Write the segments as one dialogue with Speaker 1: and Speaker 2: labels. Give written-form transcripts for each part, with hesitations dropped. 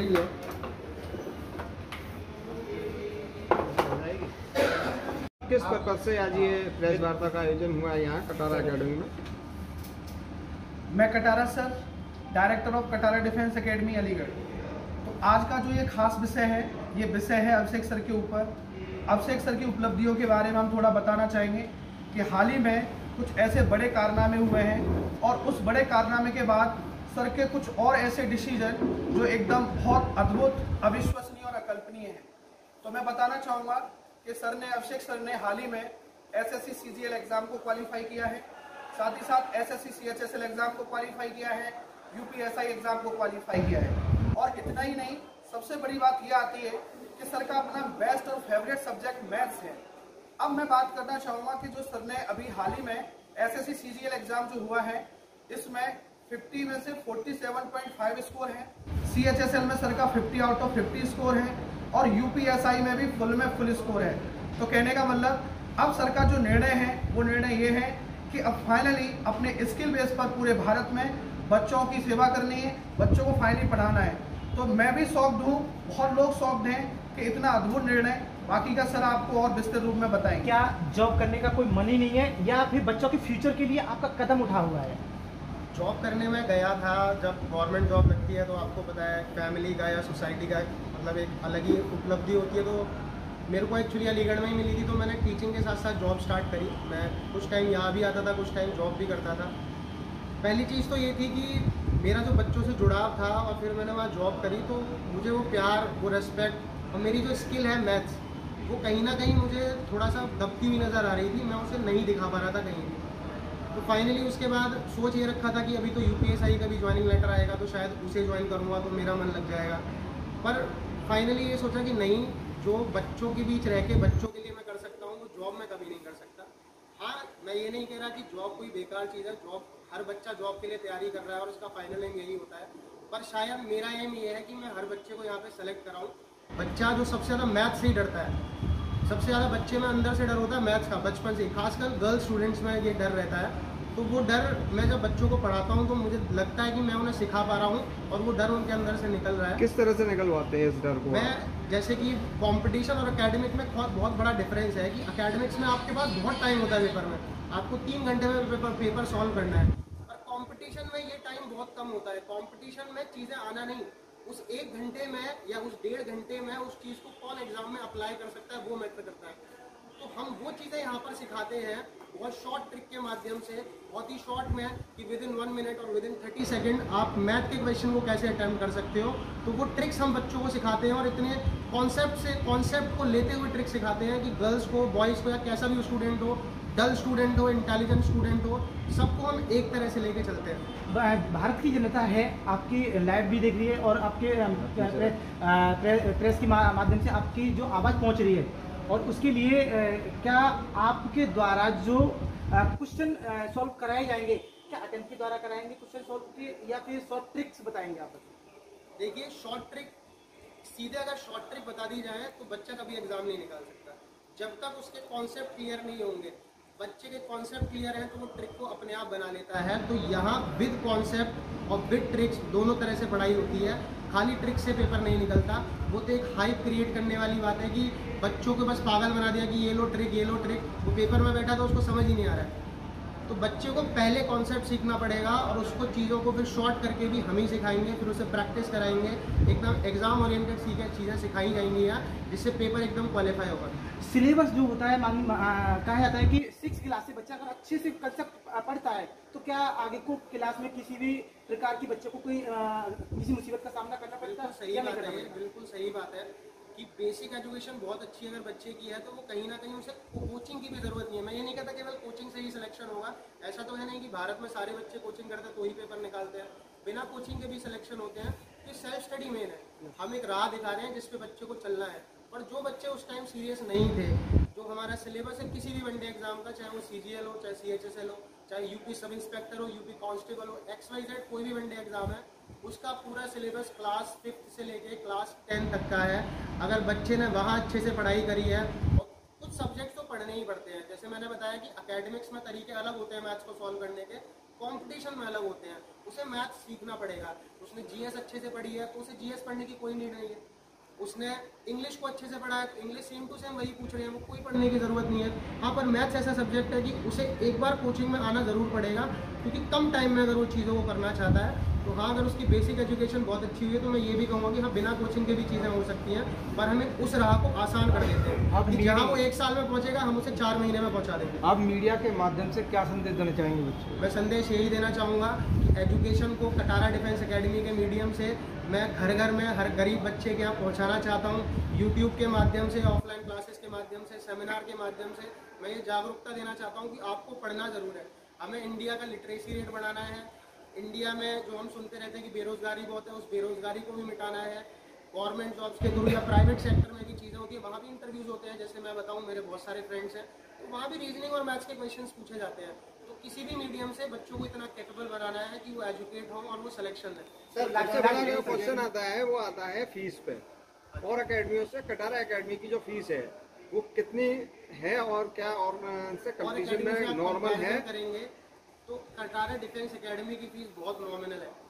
Speaker 1: Ready है। किस purpose से आज ये प्रेस वार्ता का आयोजन हुआ है यहाँ कटारा अकेडमी में?
Speaker 2: मैं Katara sir, director of Katara defence academy Aligarh. तो आज का जो ये खास विषय है, ये विषय है अभिषेक सर के ऊपर। अभिषेक सर की उपलब्धियों के बारे में हम थोड़ा बताना चाहेंगे कि हाल ही में कुछ ऐसे बड़े कारनामे हुए हैं और उस बड़े कारनामे के बाद सर के कुछ और ऐसे डिसीजन जो एकदम बहुत अद्भुत, अविश्वसनीय और अकल्पनीय हैं। तो मैं बताना चाहूँगा कि अभिषेक सर ने हाल ही में SSC CGL एग्जाम को क्वालिफाई किया है, साथ ही साथ SSC CHSL एग्जाम को क्वालिफाई किया है, UPSI एग्जाम को क्वालिफाई किया है। और इतना ही नहीं, सबसे बड़ी बात यह आती है कि सर का अपना बेस्ट और फेवरेट सब्जेक्ट मैथ्स है। अब मैं बात करना चाहूँगा कि जो सर ने अभी हाल ही में SSC CGL एग्जाम जो हुआ है, इसमें 50 में से 47.5 स्कोर है, CHSL में सर का 50 आउट ऑफ 50 स्कोर है और UPSI में भी फुल स्कोर है। तो कहने का मतलब अब सर का जो निर्णय है वो निर्णय ये है कि अब फाइनली अपने स्किल बेस पर पूरे भारत में बच्चों की सेवा करनी है, बच्चों को फाइनली पढ़ाना है। तो मैं भी शॉक्ड हूँ, बहुत लोग शॉक्ड हैं कि इतना अद्भुत निर्णय। बाकी का सर आपको और विस्तृत रूप में बताएंगे।
Speaker 3: क्या जॉब करने का कोई मन ही नहीं है या फिर बच्चों के फ्यूचर के लिए आपका कदम उठा हुआ है?
Speaker 1: जॉब करने में गया था, जब गवर्नमेंट जॉब लगती है तो आपको पता है फैमिली का या सोसाइटी का मतलब एक अलग ही उपलब्धि होती है। तो मेरे को एक्चुअली अलीगढ़ में ही मिली थी, तो मैंने टीचिंग के साथ साथ जॉब स्टार्ट करी। मैं कुछ टाइम यहाँ भी आता था, कुछ टाइम जॉब भी करता था। पहली चीज़ तो ये थी कि मेरा जो बच्चों से जुड़ाव था और फिर मैंने वहाँ जॉब करी तो मुझे वो प्यार, वो रेस्पेक्ट और मेरी जो स्किल है मैथ्स, वो कहीं ना कहीं मुझे थोड़ा सा दबती हुई नज़र आ रही थी। मैं उसे नहीं दिखा पा रहा था कहीं भी। तो फाइनली उसके बाद सोच ये रखा था कि अभी तो UPSI का भी ज्वाइनिंग लेटर आएगा तो शायद उसे ज्वाइन करूँगा तो मेरा मन लग जाएगा। पर फाइनली ये सोचा कि नहीं, जो बच्चों के बीच रह के बच्चों के लिए मैं कर सकता हूँ वो जॉब में कभी नहीं कर सकता। हाँ, मैं ये नहीं कह रहा कि जॉब कोई बेकार चीज़ है। जॉब, हर बच्चा जॉब के लिए तैयारी कर रहा है और उसका फाइनल एम यही होता है। पर शायद मेरा एम ये है कि मैं हर बच्चे को यहाँ पे सेलेक्ट कराऊँ। बच्चा जो सबसे ज़्यादा मैथ्स से ही डरता है, सबसे ज़्यादा बच्चे में अंदर से डर होता है मैथ्स का, बचपन से, खासकर गर्ल्स स्टूडेंट्स में ये डर रहता है। तो वो डर मैं जब बच्चों को पढ़ाता हूँ तो मुझे लगता है कि मैं उन्हें सिखा पा रहा हूँ और वो डर उनके अंदर से निकल रहा है। किस तरह से निकलवाते हैं इस डर को? मैं जैसे कि कंपटीशन और एकेडमिक में बहुत बड़ा डिफरेंस है कि एकेडमिक्स में आपके पास बहुत टाइम होता है पेपर में, आपको 3 घंटे में पेपर सॉल्व करना है। और कंपटीशन में ये टाइम बहुत कम होता है। कंपटीशन में चीज़ें आना नहीं, उस 1 घंटे में या उस 1.5 घंटे में उस चीज़ को कौन एग्जाम में अप्लाई कर सकता है वो मैटर करता है। तो हम वो चीज़ें यहाँ पर सिखाते हैं बहुत शॉर्ट ट्रिक के माध्यम से, बहुत ही शॉर्ट में कि विदिन 1 मिनट और विदिन 30 सेकेंड आप मैथ के क्वेश्चन को कैसे अटेम्प्ट कर सकते हो। तो वो ट्रिक्स हम बच्चों को सिखाते हैं और इतने कॉन्सेप्ट को लेते हुए ट्रिक सिखाते हैं कि गर्ल्स को, बॉयज़ को या कैसा भी स्टूडेंट हो, डल स्टूडेंट हो, इंटेलिजेंट स्टूडेंट हो, सबको हम एक तरह से लेके चलते हैं।
Speaker 3: भारत की जनता है आपकी लाइव भी देख रही है और आपके प्रेस के माध्यम से आपकी जो आवाज़ पहुंच रही है, और उसके लिए क्या आपके द्वारा जो क्वेश्चन सॉल्व कराए जाएंगे, क्या अटेम्प्ट के द्वारा कराएंगे क्वेश्चन सॉल्व के, या फिर शॉर्ट ट्रिक्स बताएंगे आप?
Speaker 1: देखिए, शॉर्ट ट्रिक सीधे अगर शॉर्ट ट्रिक बता दी जाए तो बच्चा कभी एग्जाम नहीं निकाल सकता जब तक उसके कॉन्सेप्ट क्लियर नहीं होंगे। बच्चे के कॉन्सेप्ट क्लियर है तो वो ट्रिक को अपने आप बना लेता है। तो यहाँ विद कॉन्सेप्ट और विद ट्रिक्स दोनों तरह से पढ़ाई होती है। खाली ट्रिक से पेपर नहीं निकलता। वो तो एक हाइप क्रिएट करने वाली बात है कि बच्चों को बस पागल बना दिया कि ये लो ट्रिक, ये लो ट्रिक। वो पेपर में बैठा तो उसको समझ ही नहीं आ रहा है। तो बच्चे को पहले कॉन्सेप्ट सीखना पड़ेगा और उसको चीज़ों को फिर शॉर्ट करके भी हम ही सिखाएंगे, फिर उसे प्रैक्टिस कराएंगे। एकदम एग्जाम ओरिएंटेड चीज़ें सिखाई जाएंगी यहाँ, जिससे पेपर एकदम क्वालिफाई होगा।
Speaker 3: सिलेबस जो होता है, कहा जाता है कि 6 क्लास से बच्चा अगर अच्छे से कंसेप्ट पढ़ता है तो क्या आगे को क्लास में किसी भी प्रकार की बच्चे को कोई किसी मुसीबत का सामना करना पड़ता है?
Speaker 1: सही बात है, बिल्कुल सही बात है कि बेसिक एजुकेशन बहुत अच्छी अगर बच्चे की है तो वो कहीं ना कहीं उसे कोचिंग की भी ज़रूरत नहीं है। मैं ये नहीं कहता केवल कोचिंग से ही सिलेक्शन होगा, ऐसा तो है नहीं कि भारत में सारे बच्चे कोचिंग करते हैं तो ही पेपर निकालते हैं। बिना कोचिंग के भी सिलेक्शन होते हैं। कि सेल्फ स्टडी मेन है। हम एक राह दिखा रहे हैं जिस पे बच्चे को चलना है। और जो बच्चे उस टाइम सीरियस नहीं थे, जो हमारा सिलेबस है किसी भी वनडे एग्जाम का, चाहे वो CGL हो, चाहे CHSL हो, चाहे यूपी सब इंस्पेक्टर हो, यूपी कांस्टेबल हो, XYZ कोई भी वनडे एग्जाम है, उसका पूरा सिलेबस क्लास 5th से लेके क्लास 10 तक का है। अगर बच्चे ने वहाँ अच्छे से पढ़ाई करी है, और कुछ सब्जेक्ट तो पढ़ने ही पड़ते हैं। जैसे मैंने बताया कि एकेडमिक्स में तरीके अलग होते हैं मैथ्स को सॉल्व करने के, कंपटीशन में अलग होते हैं। उसे मैथ्स सीखना पड़ेगा। उसने जीएस अच्छे से पढ़ी है तो उसे जीएस पढ़ने की कोई नीड नहीं है। उसने इंग्लिश को अच्छे से पढ़ा है तो इंग्लिश सेम टू सेम वही पूछ रहे हैं, वो कोई पढ़ने की ज़रूरत नहीं है। हाँ, पर मैथ्स ऐसा सब्जेक्ट है कि उसे एक बार कोचिंग में आना ज़रूर पड़ेगा, क्योंकि कम टाइम में अगर वो चीज़ों को करना चाहता है तो हाँ, अगर उसकी बेसिक एजुकेशन बहुत अच्छी हुई है तो मैं ये भी कहूँगा कि हाँ, बिना कोचिंग के भी चीज़ें हो सकती हैं, पर हमें उस राह को आसान कर देते हैं कि जहाँ वो 1 साल में पहुँचेगा हम उसे 4 महीने में पहुँचा देंगे।
Speaker 4: आप मीडिया के माध्यम से क्या संदेश देना चाहेंगे बच्चों को?
Speaker 1: मैं संदेश यही देना चाहूँगा कि एजुकेशन को कटारा डिफेंस एकेडमी के मीडियम से मैं घर घर में हर गरीब बच्चे के यहाँ पहुँचाना चाहता हूँ। यूट्यूब के माध्यम से, ऑफलाइन क्लासेस के माध्यम से, सेमिनार के माध्यम से मैं ये जागरूकता देना चाहता हूँ कि आपको पढ़ना ज़रूर है। हमें इंडिया का लिटरेसी रेट बढ़ाना है। इंडिया में जो हम सुनते रहते हैं कि बेरोज़गारी बहुत है, उस बेरोज़गारी को भी मिटाना है। गवर्नमेंट जॉब्स के थ्रू या प्राइवेट सेक्टर में भी चीज़ें होती है, वहाँ भी इंटरव्यूज़ होते हैं। जैसे मैं बताऊँ, मेरे बहुत सारे फ्रेंड्स हैं तो वहाँ भी रीजनिंग और मैथ्स के क्वेश्चंस पूछे जाते हैं। तो किसी भी मीडियम से बच्चों को इतना कैपेबल बनाना है कि वो एजुकेट हों और वो सिलेक्शन है।
Speaker 4: सर, सबसे बड़ा जो क्वेश्चन आता है वो आता है फीस पे। और अकेडमियों से कटारा एकेडमी की जो फीस है वो कितनी है और क्या और से कंपटीशन में नॉर्मल है?
Speaker 1: करेंगे तो कटारा डिफेंस एकेडमी की फीस बहुत नॉमिनल है।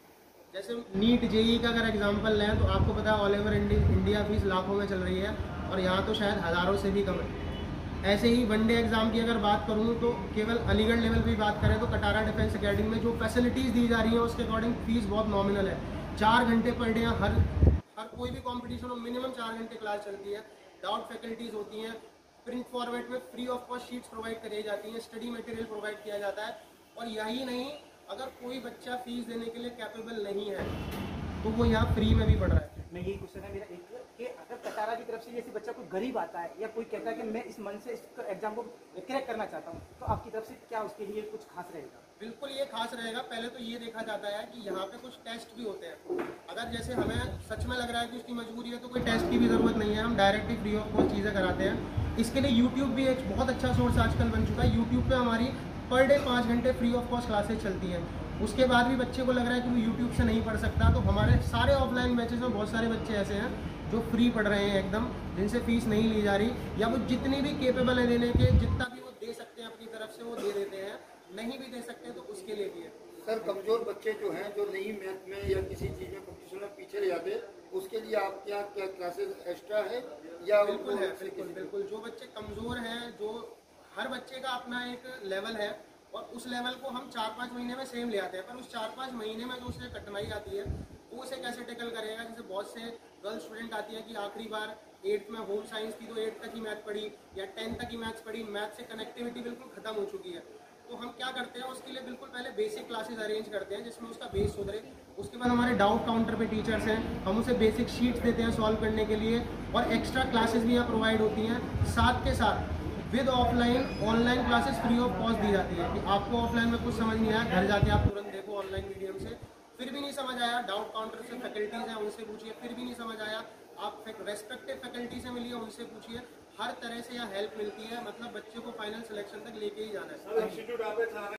Speaker 1: जैसे नीट जेई का अगर एग्जांपल लें तो आपको पता है ऑल ओवर इंडिया फीस लाखों में चल रही है और यहाँ तो शायद हज़ारों से भी कम है। ऐसे ही वनडे एग्जाम की अगर बात करूँ तो केवल अलीगढ़ लेवल पे बात करें तो कटारा डिफेंस एकेडमी में जो फैसिलिटीज़ दी जा रही हैं उसके अकॉर्डिंग फीस बहुत नॉमिनल है। 4 घंटे पर डे हर कोई भी कंपटीशन हो मिनिमम 4 घंटे क्लास चलती है। डाउट फैकल्टीज होती हैं। प्रिंट फॉर्मेट में free of cost sheets provide कराई जाती हैं। स्टडी मटेरियल प्रोवाइड किया जाता है। और यही नहीं, अगर कोई बच्चा फीस देने के लिए कैपेबल नहीं है तो वो यहाँ फ्री में भी पढ़ रहा है।
Speaker 3: मैं यही क्वेश्चन है मेरा एक कि अगर कटारा की तरफ से जैसे बच्चा कोई गरीब आता है या कोई कहता है कि मैं इस मन से इस एग्जाम को क्रैक करना चाहता हूँ, तो आपकी तरफ से क्या उसके लिए कुछ खास रहेगा?
Speaker 1: बिल्कुल ये खास रहेगा। पहले तो ये देखा जाता है कि यहाँ पे कुछ टेस्ट भी होते हैं। अगर जैसे हमें सच में लग रहा है कि उसकी मजबूरी है तो कोई टेस्ट की भी ज़रूरत नहीं है, हम डायरेक्टली फ्री ऑफ कॉस्ट चीज़ें कराते हैं। इसके लिए यूट्यूब भी एक बहुत अच्छा सोर्स आजकल बन चुका है। यूट्यूब पे हमारी पर डे 5 घंटे फ्री ऑफ कॉस्ट क्लासेस चलती हैं। उसके बाद भी बच्चे को लग रहा है कि वो यूट्यूब से नहीं पढ़ सकता, तो हमारे सारे ऑफलाइन बैचेस में बहुत सारे बच्चे ऐसे हैं जो फ्री पढ़ रहे हैं एकदम, जिनसे फीस नहीं ली जा रही, या वो जितनी भी केपेबल है देने के, जितना भी वो दे सकते हैं अपनी तरफ से वो दे देते हैं। नहीं भी दे सकते तो उसके लिए भी है।
Speaker 5: सर, कमजोर बच्चे जो हैं जो नहीं मैथ में या किसी चीज़ में कंपटीशन में पीछे रह जाते, उसके लिए आपके यहाँ क्या क्लासेस एक्स्ट्रा है या?
Speaker 1: बिल्कुल है, बिल्कुल। जो बच्चे कमज़ोर हैं, जो हर बच्चे का अपना एक लेवल है और उस लेवल को हम 4-5 महीने में सेम ले आते हैं, पर उस 4-5 महीने में जो उसे कठिनाई आती है वो उसे कैसे टैकल करेगा। जैसे बहुत से गर्ल स्टूडेंट आती है कि आखिरी बार 8th में होम साइंस थी तो 8th तक ही मैथ पढ़ी या 10th तक ही मैथ्स पढ़ी, मैथ से कनेक्टिविटी बिल्कुल ख़त्म हो चुकी है। तो हम क्या करते हैं, उसके लिए बिल्कुल पहले बेसिक क्लासेस अरेंज करते हैं जिसमें उसका बेस सुधरे। उसके बाद हमारे डाउट काउंटर पे टीचर्स हैं, हम उसे बेसिक शीट्स देते हैं सॉल्व करने के लिए, और एक्स्ट्रा क्लासेस भी यहाँ प्रोवाइड होती हैं। साथ के साथ with offline online classes free of cost दी जाती है कि आपको ऑफलाइन में कुछ समझ नहीं आया, घर जाके आप तुरंत देखो ऑनलाइन मीडियम से। फिर भी नहीं समझ आया, डाउट काउंटर से फैकल्टीज़ हैं उनसे पूछिए। फिर भी नहीं समझ आया, आप रेस्पेक्टिव फैकल्टी से मिलिए, उनसे पूछिए। हर तरह से यहाँ हेल्प मिलती है। मतलब बच्चे को फाइनल सिलेक्शन तक लेके ही जाना है।